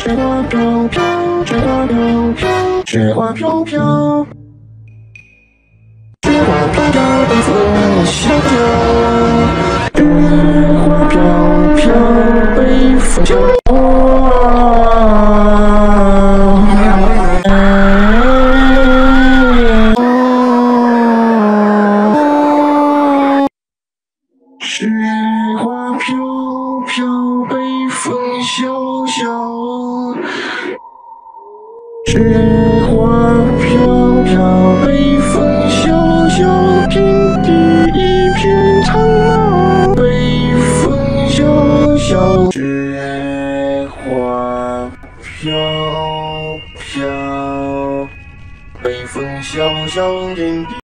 雪花飘飘，雪花飘飘，雪花飘飘，雪花飘飘，北风萧萧，雪花飘飘，北风萧萧。雪花飘飘，北风萧萧。雪